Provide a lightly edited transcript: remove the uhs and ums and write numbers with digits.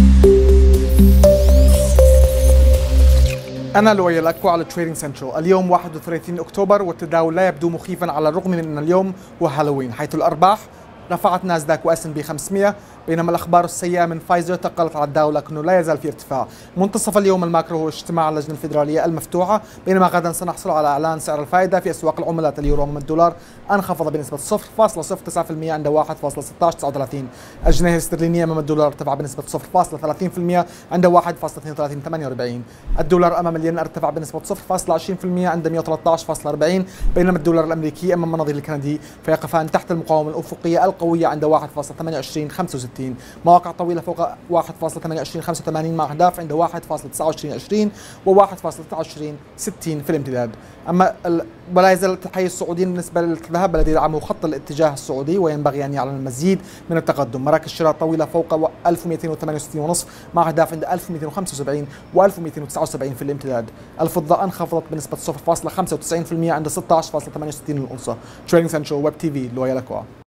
أنا لؤي الأكوا على تريدينج سنترال. اليوم 31 أكتوبر والتداول لا يبدو مخيفا على الرغم من أن اليوم هو هالوين، حيث الأرباح رفعت ناسداك وS&P 500، بينما الأخبار السيئة من فايزر تقلت على الداو لكنه لا يزال في ارتفاع. منتصف اليوم الماكرو هو اجتماع اللجنة الفيدرالية المفتوحة، بينما غدا سنحصل على إعلان سعر الفائدة في أسواق العملات. اليورو أمام الدولار انخفض بنسبة 0.09% عند 1.1639. الجنيه الاسترليني أمام الدولار ارتفع بنسبة 0.30% عند 1.3248. الدولار أمام الين ارتفع بنسبة 0.20% عند 113.40، بينما الدولار الأمريكي أمام النظير الكندي فيقفان تحت المقاومة الأفقية القوية عند 1.2865. مواقع طويلة فوق 1.2885 مع أهداف عند 1.2920 و 1.2360 في الامتداد. أما ولا يزال التحيز السعودي بالنسبة للذهب الذي يدعمه خط الاتجاه السعودي وينبغي أن يعلن المزيد من التقدم. مراكز شراء طويلة فوق 1268.5 مع أهداف عند 1275 و 1279 في الامتداد. الفضة انخفضت بنسبة 0.95% عند 16.68 الأونصة. تريدينج سنترال ويب تي في لؤي الأكوا.